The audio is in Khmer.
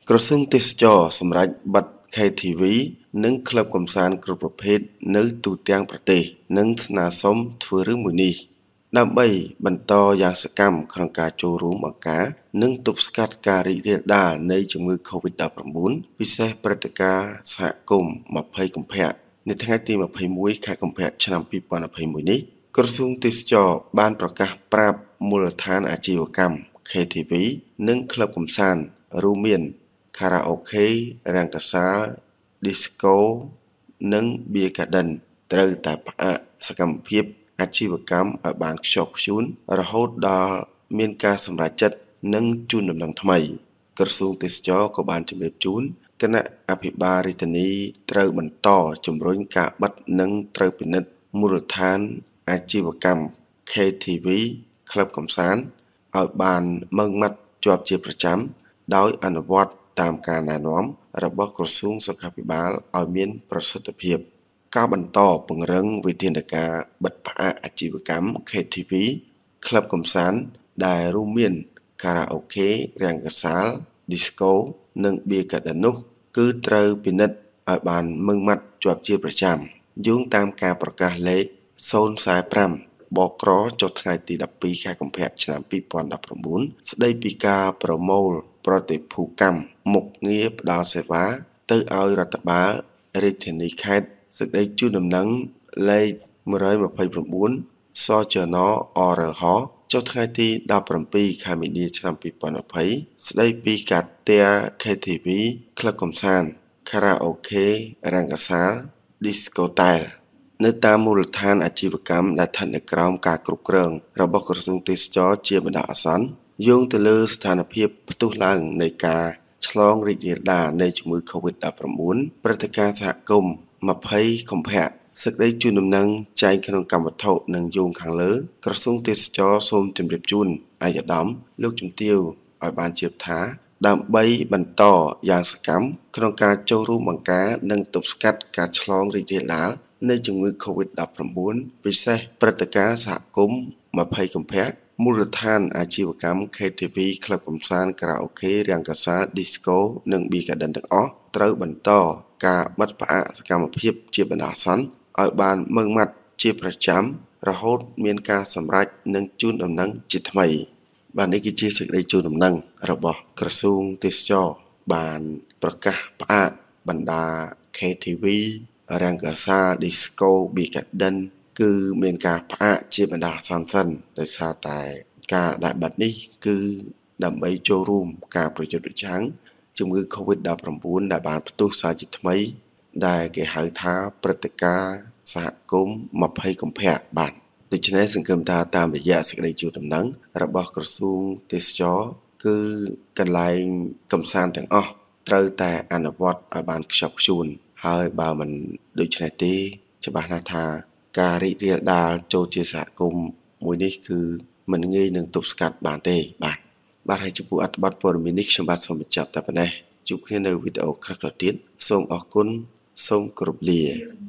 ក្រសួងទេសចរសម្រាប់ប័ណ្ណ KTV និងក្លឹបកម្សាន្តគ្រប់ប្រភេទនៅទូទាំងប្រទេសនិងស្នើសុំធ្វើរឿងមួយនេះដើម្បីបន្តយ៉ាងសកម្មក្នុងការចូលរួមបង្ការនិងទប់ស្កាត់ការរីករាលដាលនៃជំងឺ Covid-19 ពិសេសព្រឹត្តិការណ៍សហគមន៍20កុម្ភៈនៅថ្ងៃទី21ខែកុម្ភៈឆ្នាំ2021នេះក្រសួងទេសចរបានប្រកាសប្រាប់មូលដ្ឋានអាជីវកម្ម KTV និងក្លឹបកម្សាន្តរួមមានខារ៉ាអូខេ រង្គសាល disco និង beer garden ត្រូវតែផ្អាកសកម្មភាពអាជីវកម្មឲ្យបានខ្ជាប់ខ្ជួនរហូតដល់មានការសម្រេចចិត្តនិងជូនដំណឹងថ្មីក្រសួងទេសចរក៏បានជម្រាបជូនគណៈអភិបាលរាជធានីត្រូវបន្តជំរុញការបិទនិងត្រូវពិនិត្យមូលដ្ឋានអាជីវកម្ម KTV ក្លឹបកម្សាន្តឲ្យបានម៉ឺងម៉ាត់ជាប់ជាប្រចាំដោយអនុវត្តតាមការណែនាំរបស់ក្រសួងសុខាភិបាលឲ្យមានប្រសិទ្ធភាពការបន្តពង្រឹងវិធានការបិទផ្អាកអាជីវកម្ម KTV ក្លឹបកម្សាន្តដែលរួមមានខារ៉ាអូខេ រង្គសាល disco និង beer garden នោះគឺត្រូវពិនិត្យឲ្យបានម៉ឺងម៉ាត់ជាប់ជាប្រចាំយោងតាមការប្រកាសលេខ045បក្រចុះថ្ងៃទី12ខែកុម្ភៈឆ្នាំ2019ស្ដីពីការប្រមូលប្រតិភូកម្មមុខងារផ្ដល់សេវាទៅឲ្យរដ្ឋបាលរាជធានីខេត្តសេចក្តីជូនដំណឹងលេខ129សចរណអរហចុះថ្ងៃទី17ខែមីនាឆ្នាំ2020ស្ដីពីការទះ KTV ក្លឹបកម្សាន្តខារ៉ាអូខេរង្គសាល disco តែលនៅតាមមូលដ្ឋានអាជីវកម្មដែលស្ថិតនៅក្រោមការគ្រប់គ្រងរបស់ក្រសួងទេសចរជាបណ្ដោះអាសន្នយោងទៅលើស្ថានភាពផ្ទុះឡើងនៃការឆ្លងរីករាលដាលនៃជំងឺ Covid-19 ព្រឹត្តិការណ៍សហគមន៍20កុម្ភៈសេចក្តីជូនដំណឹងចែងក្នុងកម្មវត្ថុនិងយោងខាងលើក្រសួងទេសចរសូមជម្រាបជូនឯកឧត្តមលោកជំទាវឲ្យបានជ្រាបថាដើម្បីបន្តយ៉ាងសកម្មក្នុងការចូលរួមបង្ការនិងទប់ស្កាត់ការឆ្លងរីករាលដាលនៃជំងឺ Covid-19 ពិសេសព្រឹត្តិការណ៍សហគមន៍20កុម្ភៈមូលដ្ឋានអាជីវកម្ម KTV ក្លឹបកម្សាន្តខារ៉ាអូខេរង្គសាល disco និង beer garden ទាំងអស់ត្រូវបន្តការបិទផ្អាកសកម្មភាពជាបណ្ដោះអាសន្នឲ្យបានម៉ឺងម៉ាត់ជាប្រចាំរហូតមានការសម្រេចនិងជូនដំណឹងជាថ្មីបាទនេះគឺជាសេចក្តីជូនដំណឹងរបស់ក្រសួងទេសចរបានប្រកាសផ្អាកបណ្ដា KTV រង្គសាល disco beer garden គឺមានការផ្អាកជាបណ្ដាអាសន្នសិនដោយសារតែការដាក់បិទនេះគឺដើម្បីចូលរួមការប្រយុទ្ធប្រឆាំងជំងឺ Covid-19 ដែលបានផ្ទុះសារជាថ្មីដែលគេហៅថាព្រឹត្តិការណ៍សហគមន៍20កុម្ភៈបាទដូច្នេះសង្គមថាតាមរយៈសេចក្តីជូនដំណឹងរបស់ក្រសួងទេសចរគឺកន្លែងកំសាន្តទាំងអស់ត្រូវតែអនុវត្តឲ្យបានខ្ជាប់ខ្ជួនហើយបើមិនដូច្នេះទេច្បាស់ណាស់ថាការរីករាលដាលចូលជាសហគមន៍មួយនេះគឺមិនងាយនឹងទប់ស្កាត់បានទេបាទហើយចំពោះអត្ថបទព័ត៌មាននេះខ្ញុំបាទសូមបញ្ចប់តែប៉ុណ្ណេះជួបគ្នានៅវីដេអូក្រោយៗទៀតសូមអរគុណសូមគោរពលា